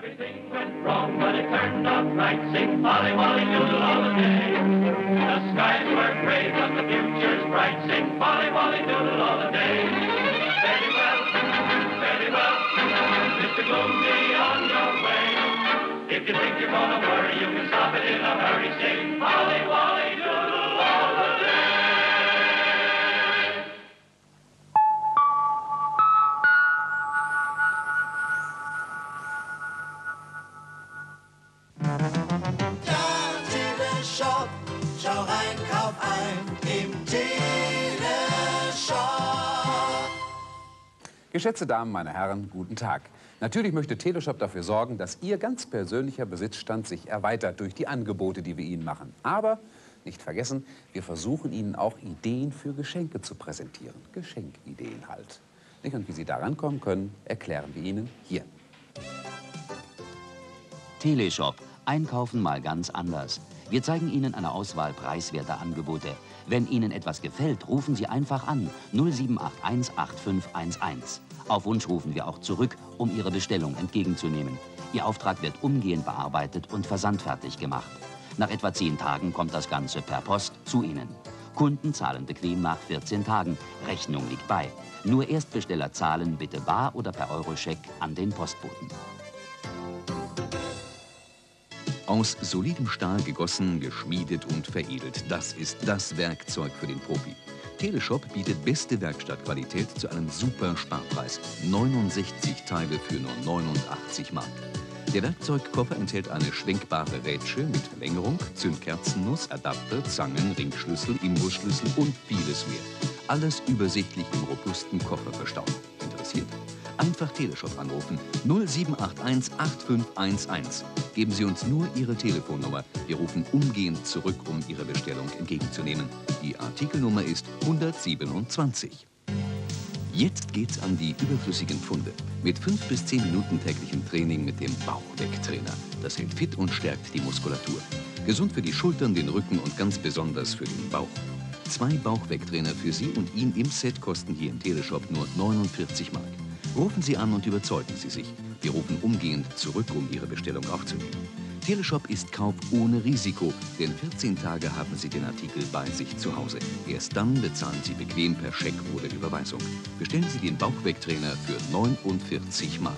Everything went wrong, but it turned out right. Sing Polly Wolly Doodle all the day. The skies were gray, but the future's bright. Sing Polly Wolly Doodle all the day. Very well, Mr. Gloom, be on your way. If you think you're gonna worry, you can stop it in a hurry. Sing Polly Wolly Doodle all the day. Teleshop, schau rein, kauf ein im Teleshop. Geschätzte Damen, meine Herren, guten Tag. Natürlich möchte Teleshop dafür sorgen, dass Ihr ganz persönlicher Besitzstand sich erweitert durch die Angebote, die wir Ihnen machen. Aber nicht vergessen, wir versuchen Ihnen auch Ideen für Geschenke zu präsentieren. Geschenkideen halt. Nicht? Und wie Sie da rankommen können, erklären wir Ihnen hier. Teleshop. Einkaufen mal ganz anders. Wir zeigen Ihnen eine Auswahl preiswerter Angebote. Wenn Ihnen etwas gefällt, rufen Sie einfach an 0781 8511. Auf Wunsch rufen wir auch zurück, um Ihre Bestellung entgegenzunehmen. Ihr Auftrag wird umgehend bearbeitet und versandfertig gemacht. Nach etwa 10 Tagen kommt das Ganze per Post zu Ihnen. Kunden zahlen bequem nach 14 Tagen. Rechnung liegt bei. Nur Erstbesteller zahlen bitte bar oder per Euroscheck an den Postboten. Aus solidem Stahl gegossen, geschmiedet und veredelt. Das ist das Werkzeug für den Profi. Teleshop bietet beste Werkstattqualität zu einem super Sparpreis. 69 Teile für nur 89 Mark. Der Werkzeugkoffer enthält eine schwenkbare Rätsche mit Verlängerung, Zündkerzennuss, Adapter, Zangen, Ringschlüssel, Imbusschlüssel und vieles mehr. Alles übersichtlich im robusten Koffer verstaut. Interessiert? Einfach Teleshop anrufen 0781 8511. Geben Sie uns nur Ihre Telefonnummer. Wir rufen umgehend zurück, um Ihre Bestellung entgegenzunehmen. Die Artikelnummer ist 127. Jetzt geht's an die überflüssigen Pfunde. Mit 5 bis 10 Minuten täglichem Training mit dem Bauchwegtrainer. Das hält fit und stärkt die Muskulatur. Gesund für die Schultern, den Rücken und ganz besonders für den Bauch. 2 Bauchwegtrainer für Sie und ihn im Set kosten hier im Teleshop nur 49 Mark. Rufen Sie an und überzeugen Sie sich. Wir rufen umgehend zurück, um Ihre Bestellung aufzunehmen. Teleshop ist Kauf ohne Risiko, denn 14 Tage haben Sie den Artikel bei sich zu Hause. Erst dann bezahlen Sie bequem per Scheck oder Überweisung. Bestellen Sie den Bauchwegtrainer für 49 Mark.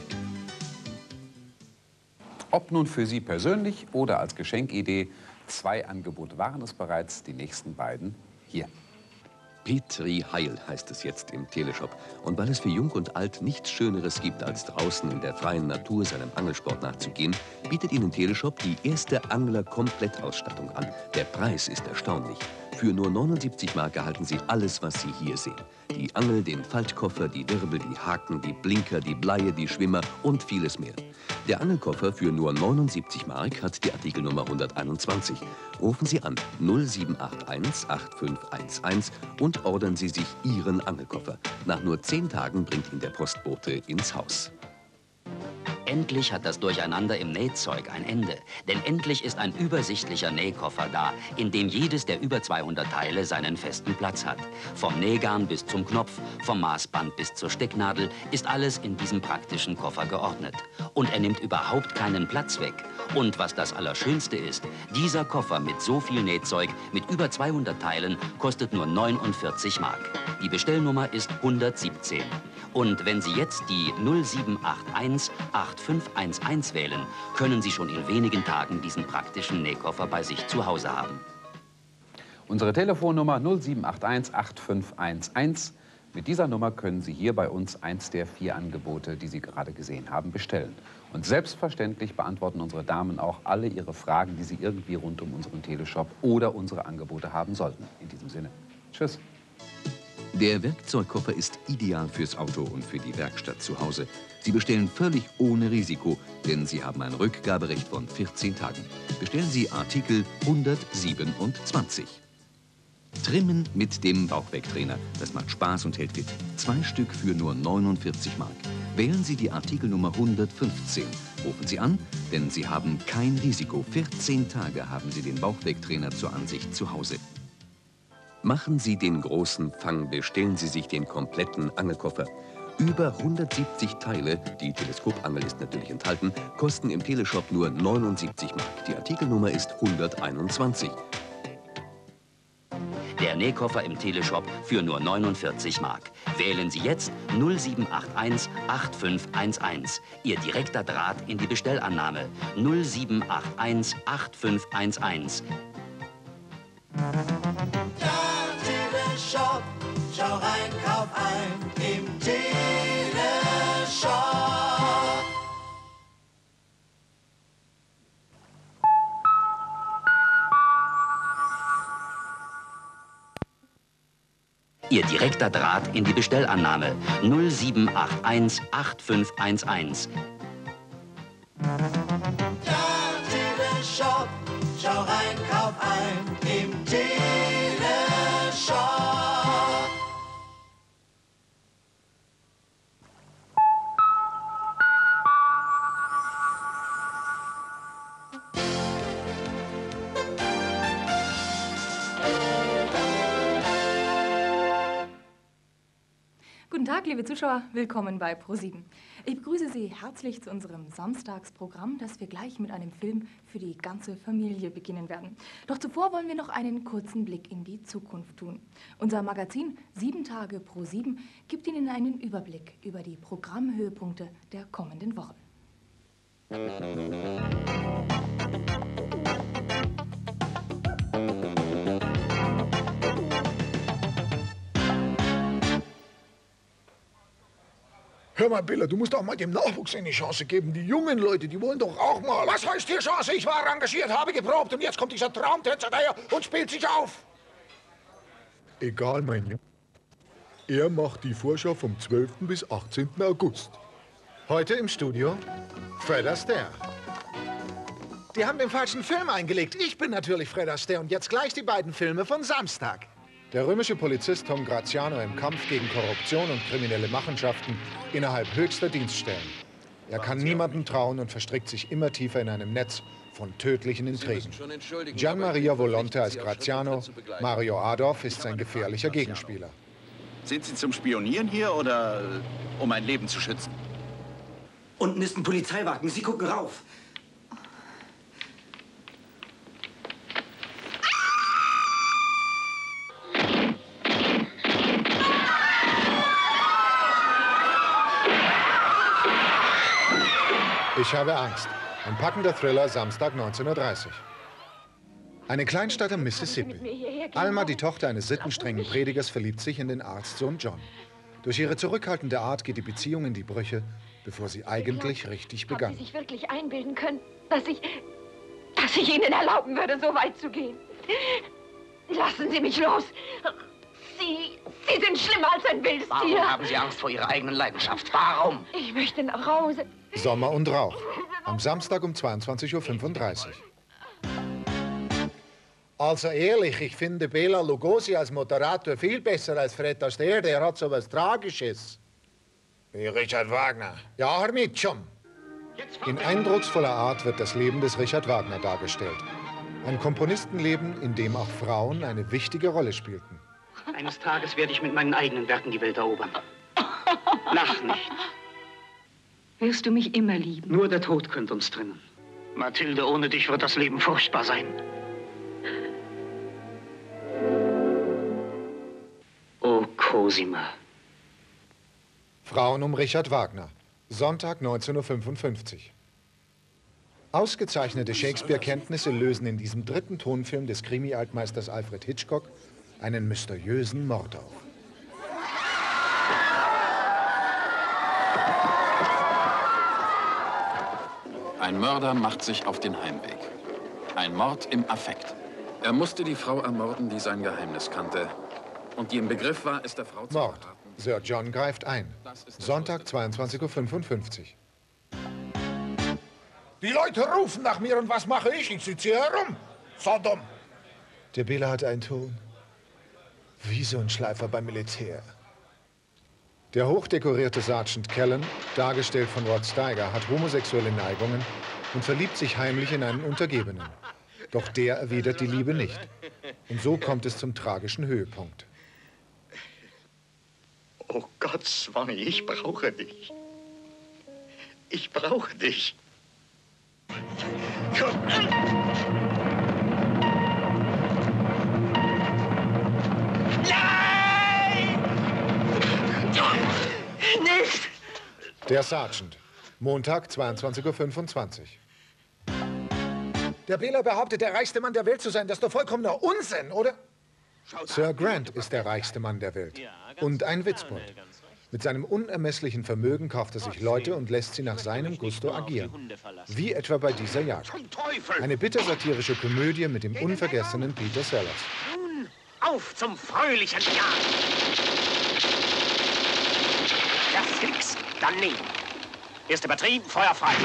Ob nun für Sie persönlich oder als Geschenkidee, 2 Angebote waren es bereits, die nächsten beiden hier. Petri Heil heißt es jetzt im Teleshop. Und weil es für Jung und Alt nichts Schöneres gibt, als draußen in der freien Natur seinem Angelsport nachzugehen, bietet Ihnen Teleshop die erste Angler-Komplettausstattung an. Der Preis ist erstaunlich. Für nur 79 Mark erhalten Sie alles, was Sie hier sehen. Die Angel, den Faltkoffer, die Wirbel, die Haken, die Blinker, die Bleie, die Schwimmer und vieles mehr. Der Angelkoffer für nur 79 Mark hat die Artikelnummer 121. Rufen Sie an 0781 8511 und ordern Sie sich Ihren Angelkoffer. Nach nur 10 Tagen bringt ihn der Postbote ins Haus. Endlich hat das Durcheinander im Nähzeug ein Ende. Denn endlich ist ein übersichtlicher Nähkoffer da, in dem jedes der über 200 Teile seinen festen Platz hat. Vom Nähgarn bis zum Knopf, vom Maßband bis zur Stecknadel ist alles in diesem praktischen Koffer geordnet. Und er nimmt überhaupt keinen Platz weg. Und was das Allerschönste ist, dieser Koffer mit so viel Nähzeug, mit über 200 Teilen, kostet nur 49 Mark. Die Bestellnummer ist 117. Und wenn Sie jetzt die 0781 8511 wählen, können Sie schon in wenigen Tagen diesen praktischen Nähkoffer bei sich zu Hause haben. Unsere Telefonnummer 0781 8511. Mit dieser Nummer können Sie hier bei uns eins der 4 Angebote, die Sie gerade gesehen haben, bestellen. Und selbstverständlich beantworten unsere Damen auch alle Ihre Fragen, die Sie irgendwie rund um unseren Teleshop oder unsere Angebote haben sollten. In diesem Sinne, tschüss. Der Werkzeugkoffer ist ideal fürs Auto und für die Werkstatt zu Hause. Sie bestellen völlig ohne Risiko, denn Sie haben ein Rückgaberecht von 14 Tagen. Bestellen Sie Artikel 127. Trimmen mit dem Bauchwegtrainer. Das macht Spaß und hält fit. 2 Stück für nur 49 Mark. Wählen Sie die Artikelnummer 115. Rufen Sie an, denn Sie haben kein Risiko. 14 Tage haben Sie den Bauchwegtrainer zur Ansicht zu Hause. Machen Sie den großen Fang, bestellen Sie sich den kompletten Angelkoffer. Über 170 Teile, die Teleskopangel ist natürlich enthalten, kosten im Teleshop nur 79 Mark. Die Artikelnummer ist 121. Der Nähkoffer im Teleshop für nur 49 Mark. Wählen Sie jetzt 0781 8511. Ihr direkter Draht in die Bestellannahme. 0781 8511. Der Teleshop, schau rein, kauf ein im Teleshop. Ihr direkter Draht in die Bestellannahme. 0781 8511. Der Teleshop, schau rein, kauf ein im Teleshop. Guten Tag, liebe Zuschauer, willkommen bei ProSieben. Ich begrüße Sie herzlich zu unserem Samstagsprogramm, das wir gleich mit einem Film für die ganze Familie beginnen werden. Doch zuvor wollen wir noch einen kurzen Blick in die Zukunft tun. Unser Magazin 7 Tage ProSieben gibt Ihnen einen Überblick über die Programmhöhepunkte der kommenden Wochen. Hör mal, Billa, du musst auch mal dem Nachwuchs eine Chance geben. Die jungen Leute, die wollen doch auch mal. Was heißt hier Chance? Ich war engagiert, habe geprobt und jetzt kommt dieser Traumtänzer daher und spielt sich auf. Egal, mein Junge. Er macht die Vorschau vom 12. bis 18. August. Heute im Studio Fred Astaire. Die haben den falschen Film eingelegt. Ich bin natürlich Fred Astaire und jetzt gleich die beiden Filme von Samstag. Der römische Polizist Tom Graziano im Kampf gegen Korruption und kriminelle Machenschaften innerhalb höchster Dienststellen. Er kann niemandem trauen und verstrickt sich immer tiefer in einem Netz von tödlichen Intrigen. Gian Maria Volonte als Graziano, Mario Adorf ist sein gefährlicher Gegenspieler. Sind Sie zum Spionieren hier oder um ein Leben zu schützen? Unten ist ein Polizeiwagen. Sie gucken rauf. Ich habe Angst. Ein packender Thriller, Samstag 19:30 Uhr. Eine Kleinstadt im Mississippi. Alma, die Tochter eines sittenstrengen Predigers, verliebt sich in den Arztsohn John. Durch ihre zurückhaltende Art geht die Beziehung in die Brüche, bevor sie eigentlich richtig begann. Ob Sie sich wirklich einbilden können, dass ich Ihnen erlauben würde, so weit zu gehen? Lassen Sie mich los! Sie sind schlimmer als ein wildes Tier. Warum haben Sie Angst vor Ihrer eigenen Leidenschaft? Warum? Ich möchte nach Hause. Sommer und Rauch. Am Samstag um 22:35 Uhr. Also ehrlich, ich finde Bela Lugosi als Moderator viel besser als Fred Astaire. Der hat so was Tragisches. Wie Richard Wagner. Ja, Herr Mitchum. In eindrucksvoller Art wird das Leben des Richard Wagner dargestellt. Ein Komponistenleben, in dem auch Frauen eine wichtige Rolle spielten. Eines Tages werde ich mit meinen eigenen Werken die Welt erobern. Lach nicht. Wirst du mich immer lieben? Nur der Tod könnte uns trennen. Mathilde, ohne dich wird das Leben furchtbar sein. Oh, Cosima. Frauen um Richard Wagner. Sonntag 19:55 Uhr. Ausgezeichnete Shakespeare-Kenntnisse lösen in diesem dritten Tonfilm des Krimi-Altmeisters Alfred Hitchcock einen mysteriösen Mord auf. Ein Mörder macht sich auf den Heimweg. Ein Mord im Affekt. Er musste die Frau ermorden, die sein Geheimnis kannte. Und die im Begriff war, es der Frau zu Mord. verraten. Sir John greift ein. Sonntag 22:55 Uhr. Die Leute rufen nach mir und was mache ich? Ich sitze hier herum. Sodom. Der Bela hat einen Ton. Wie so ein Schleifer beim Militär. Der hochdekorierte Sergeant Kellen, dargestellt von Rod Steiger, hat homosexuelle Neigungen und verliebt sich heimlich in einen Untergebenen. Doch der erwidert die Liebe nicht. Und so kommt es zum tragischen Höhepunkt. Oh Gott, Swanny, ich brauche dich. Ich brauche dich. Komm. Nein! Nicht! Der Sergeant. Montag, 22:25 Uhr. Der Bela behauptet, der reichste Mann der Welt zu sein. Das ist doch vollkommener Unsinn, oder? Sir Grant ist der reichste Mann der Welt. Und ein Witzbold. Mit seinem unermesslichen Vermögen kauft er sich Leute und lässt sie nach seinem Gusto agieren. Wie etwa bei dieser Jagd. Eine bittersatirische Komödie mit dem unvergessenen Peter Sellers. Nun, auf zum fröhlichen Jahr. Erst fix, dann nehmen. Erste Batterie, Feuer frei.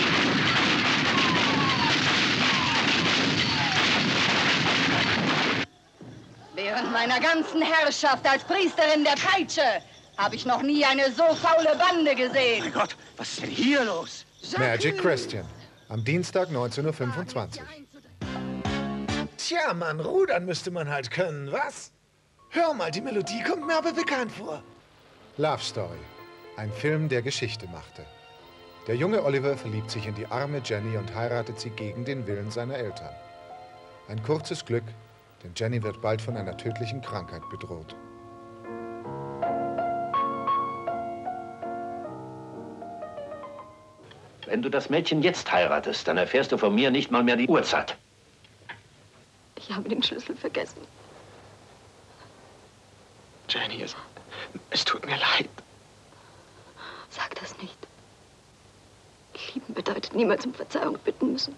Während meiner ganzen Herrschaft als Priesterin der Peitsche habe ich noch nie eine so faule Bande gesehen. Mein Gott, was ist denn hier los? Magic Christian. Am Dienstag, 19:25 Uhr. Tja, Mann, rudern müsste man halt können, was? Hör mal, die Melodie kommt mir aber bekannt vor. Love Story. Ein Film, der Geschichte machte. Der junge Oliver verliebt sich in die arme Jenny und heiratet sie gegen den Willen seiner Eltern. Ein kurzes Glück, denn Jenny wird bald von einer tödlichen Krankheit bedroht. Wenn du das Mädchen jetzt heiratest, dann erfährst du von mir nicht mal mehr die Uhrzeit. Ich habe den Schlüssel vergessen. Jenny, es tut mir leid. Sag das nicht. Lieben bedeutet niemals um Verzeihung bitten müssen.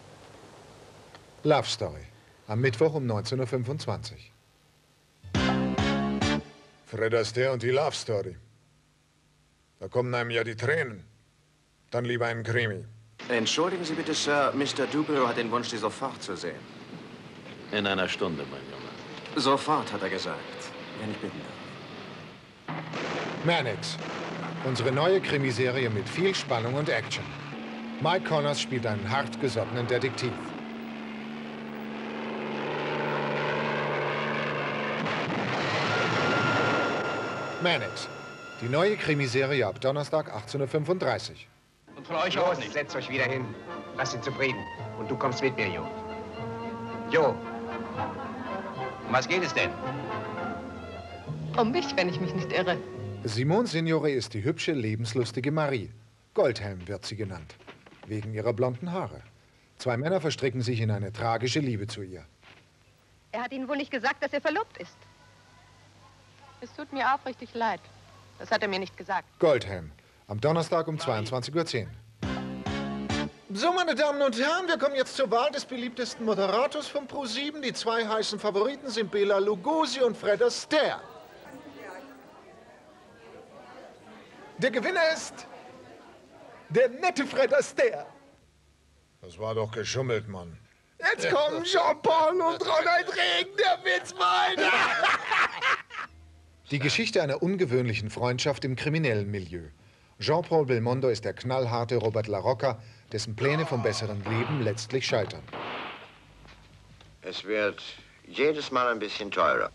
Love Story. Am Mittwoch um 19:25 Uhr. Fred Astaire und die Love Story. Da kommen einem ja die Tränen. Dann lieber einen Krimi. Entschuldigen Sie bitte, Sir. Mr. Dubrow hat den Wunsch, Sie sofort zu sehen. In einer Stunde, mein Junge. Sofort, hat er gesagt. Wenn ich bitten darf. Mannix. Unsere neue Krimiserie mit viel Spannung und Action. Mike Connors spielt einen hartgesottenen Detektiv. Mannix. Die neue Krimiserie ab Donnerstag, 18:35 Uhr. Und von euch auch nicht. Setzt euch wieder hin. Lasst ihn zufrieden. Und du kommst mit mir, Jo. Jo. Um was geht es denn? Um mich, wenn ich mich nicht irre. Simone Signore ist die hübsche, lebenslustige Marie. Goldhelm wird sie genannt. Wegen ihrer blonden Haare. Zwei Männer verstricken sich in eine tragische Liebe zu ihr. Er hat Ihnen wohl nicht gesagt, dass er verlobt ist. Es tut mir aufrichtig leid. Das hat er mir nicht gesagt. Goldhelm. Am Donnerstag um 22:10 Uhr. So, meine Damen und Herren, wir kommen jetzt zur Wahl des beliebtesten Moderators von ProSieben. Die zwei heißen Favoriten sind Bela Lugosi und Fred Astaire. Der Gewinner ist der nette Fred Astaire. Das war doch geschummelt, Mann. Jetzt kommen Jean-Paul und Ronald Reagan, der Witzbold. Die Geschichte einer ungewöhnlichen Freundschaft im kriminellen Milieu. Jean-Paul Belmondo ist der knallharte Robert LaRocca, dessen Pläne vom besseren Leben letztlich scheitern. Es wird jedes Mal ein bisschen teurer.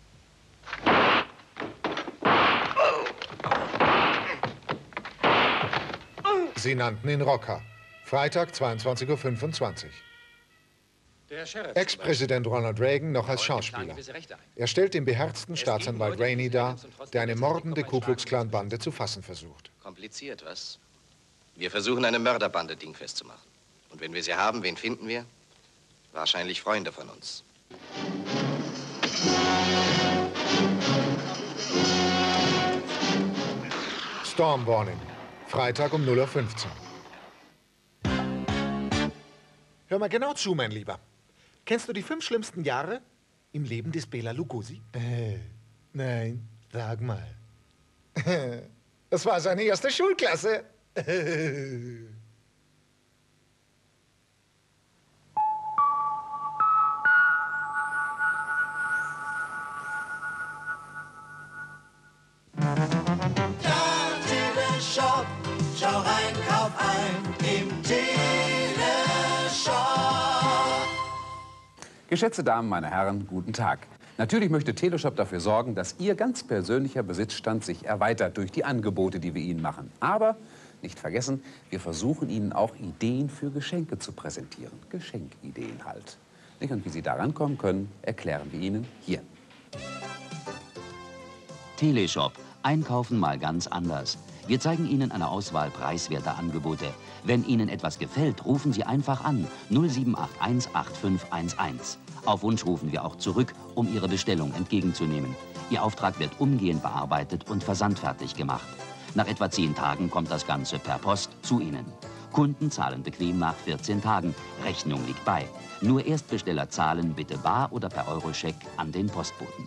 Sie nannten ihn Rocca. Freitag, 22:25 Uhr. Ex-Präsident Ronald Reagan noch als Schauspieler. Er stellt den beherzten Staatsanwalt Rainey dar, der eine mordende Ku-Klux-Klan-Bande zu fassen versucht. Kompliziert, was? Wir versuchen, eine Mörderbande dingfest zu machen. Und wenn wir sie haben, wen finden wir? Wahrscheinlich Freunde von uns. Storm Warning. Freitag um 0:15 Uhr. Hör mal genau zu, mein Lieber. Kennst du die 5 schlimmsten Jahre im Leben des Bela Lugosi? Nein, sag mal. Das war seine erste Schulklasse. Teleshop, schau rein, kauf ein im Teleshop. Geschätzte Damen, meine Herren, guten Tag. Natürlich möchte Teleshop dafür sorgen, dass Ihr ganz persönlicher Besitzstand sich erweitert durch die Angebote, die wir Ihnen machen. Aber nicht vergessen, wir versuchen Ihnen auch Ideen für Geschenke zu präsentieren. Geschenkideen halt. Und wie Sie da rankommen können, erklären wir Ihnen hier. Teleshop. Einkaufen mal ganz anders. Wir zeigen Ihnen eine Auswahl preiswerter Angebote. Wenn Ihnen etwas gefällt, rufen Sie einfach an 0781 8511. Auf Wunsch rufen wir auch zurück, um Ihre Bestellung entgegenzunehmen. Ihr Auftrag wird umgehend bearbeitet und versandfertig gemacht. Nach etwa 10 Tagen kommt das Ganze per Post zu Ihnen. Kunden zahlen bequem nach 14 Tagen. Rechnung liegt bei. Nur Erstbesteller zahlen bitte bar oder per Euroscheck an den Postboten.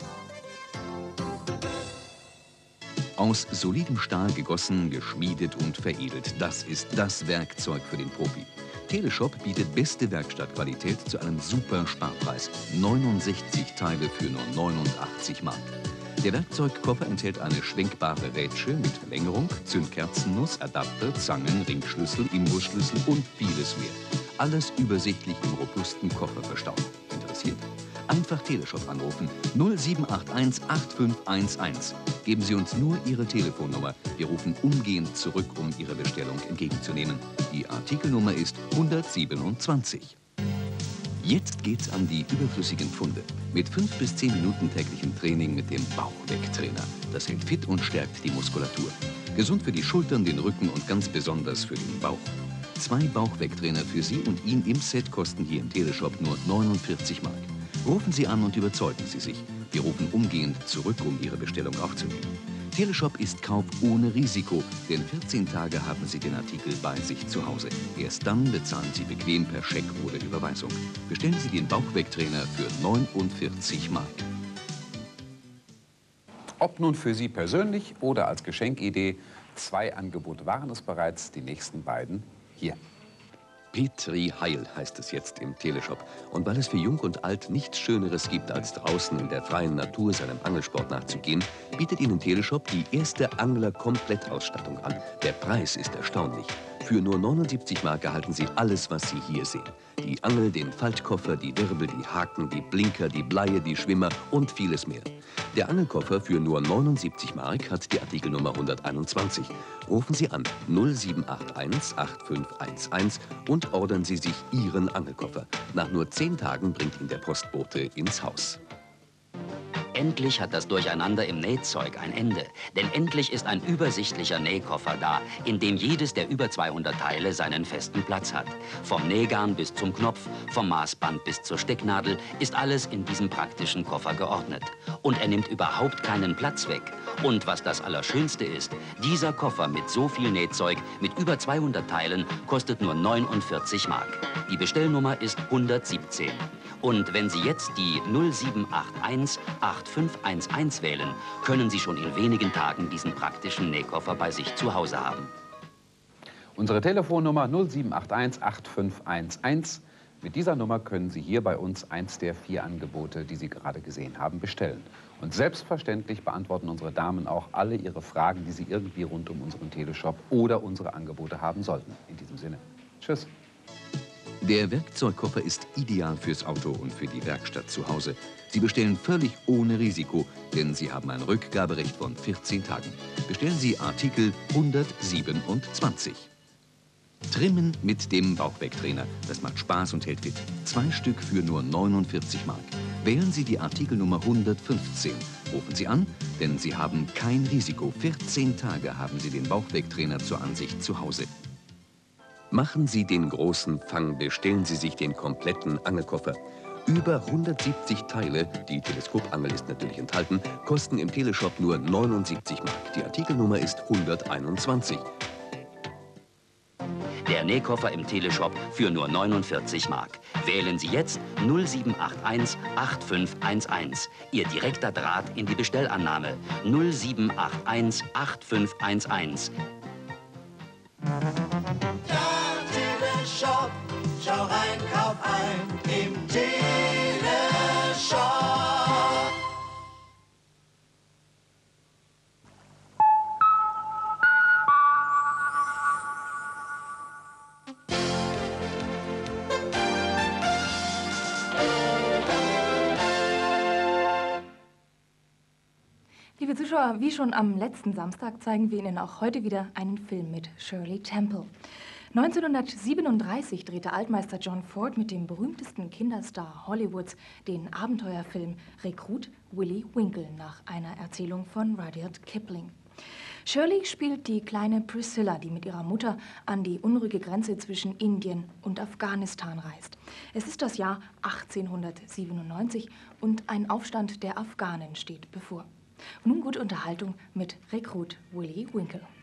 Aus solidem Stahl gegossen, geschmiedet und veredelt. Das ist das Werkzeug für den Profi. Teleshop bietet beste Werkstattqualität zu einem super Sparpreis. 69 Teile für nur 89 Mark. Der Werkzeugkoffer enthält eine schwenkbare Rätsche mit Verlängerung, Zündkerzennuss, Adapter, Zangen, Ringschlüssel, Imbusschlüssel und vieles mehr. Alles übersichtlich im robusten Koffer verstaut. Interessiert? Einfach Teleshop anrufen 0781 8511. Geben Sie uns nur Ihre Telefonnummer. Wir rufen umgehend zurück, um Ihre Bestellung entgegenzunehmen. Die Artikelnummer ist 127. Jetzt geht's an die überflüssigen Pfunde. Mit 5 bis 10 Minuten täglichem Training mit dem Bauchwegtrainer. Das hält fit und stärkt die Muskulatur. Gesund für die Schultern, den Rücken und ganz besonders für den Bauch. 2 Bauchwegtrainer für Sie und ihn im Set kosten hier im Teleshop nur 49 Mark. Rufen Sie an und überzeugen Sie sich. Wir rufen umgehend zurück, um Ihre Bestellung aufzunehmen. Teleshop ist Kauf ohne Risiko, denn 14 Tage haben Sie den Artikel bei sich zu Hause. Erst dann bezahlen Sie bequem per Scheck oder Überweisung. Bestellen Sie den Bauchwegtrainer für 49 Mark. Ob nun für Sie persönlich oder als Geschenkidee, 2 Angebote waren es bereits, die nächsten beiden hier. Petri Heil heißt es jetzt im Teleshop. Und weil es für Jung und Alt nichts Schöneres gibt, als draußen in der freien Natur seinem Angelsport nachzugehen, bietet Ihnen Teleshop die erste Angler-Komplettausstattung an. Der Preis ist erstaunlich. Für nur 79 Mark erhalten Sie alles, was Sie hier sehen. Die Angel, den Faltkoffer, die Wirbel, die Haken, die Blinker, die Bleie, die Schwimmer und vieles mehr. Der Angelkoffer für nur 79 Mark hat die Artikelnummer 121. Rufen Sie an 0781 8511 und ordern Sie sich Ihren Angelkoffer. Nach nur 10 Tagen bringt ihn der Postbote ins Haus. Endlich hat das Durcheinander im Nähzeug ein Ende. Denn endlich ist ein übersichtlicher Nähkoffer da, in dem jedes der über 200 Teile seinen festen Platz hat. Vom Nähgarn bis zum Knopf, vom Maßband bis zur Stecknadel ist alles in diesem praktischen Koffer geordnet. Und er nimmt überhaupt keinen Platz weg. Und was das Allerschönste ist, dieser Koffer mit so viel Nähzeug, mit über 200 Teilen, kostet nur 49 Mark. Die Bestellnummer ist 117. Und wenn Sie jetzt die 0781 8511 wählen, können Sie schon in wenigen Tagen diesen praktischen Nähkoffer bei sich zu Hause haben. Unsere Telefonnummer 0781 8511. Mit dieser Nummer können Sie hier bei uns eins der 4 Angebote, die Sie gerade gesehen haben, bestellen. Und selbstverständlich beantworten unsere Damen auch alle Ihre Fragen, die Sie irgendwie rund um unseren Teleshop oder unsere Angebote haben sollten. In diesem Sinne, tschüss. Der Werkzeugkoffer ist ideal fürs Auto und für die Werkstatt zu Hause. Sie bestellen völlig ohne Risiko, denn Sie haben ein Rückgaberecht von 14 Tagen. Bestellen Sie Artikel 127. Trimmen mit dem Bauchwegtrainer. Das macht Spaß und hält fit. 2 Stück für nur 49 Mark. Wählen Sie die Artikelnummer 115. Rufen Sie an, denn Sie haben kein Risiko. 14 Tage haben Sie den Bauchwegtrainer zur Ansicht zu Hause. Machen Sie den großen Fang, bestellen Sie sich den kompletten Angelkoffer. Über 170 Teile, die Teleskopangel ist natürlich enthalten, kosten im Teleshop nur 79 Mark. Die Artikelnummer ist 121. Der Nähkoffer im Teleshop für nur 49 Mark. Wählen Sie jetzt 0781 8511. Ihr direkter Draht in die Bestellannahme 0781 8511. Teleshop, schau rein, kauf ein im Teleshop. Zuschauer, wie schon am letzten Samstag zeigen wir Ihnen auch heute wieder einen Film mit Shirley Temple. 1937 drehte Altmeister John Ford mit dem berühmtesten Kinderstar Hollywoods den Abenteuerfilm Rekrut Willie Winkle nach einer Erzählung von Rudyard Kipling. Shirley spielt die kleine Priscilla, die mit ihrer Mutter an die unruhige Grenze zwischen Indien und Afghanistan reist. Es ist das Jahr 1897 und ein Aufstand der Afghanen steht bevor. Nun gute Unterhaltung mit Rekrut Willie Winkle.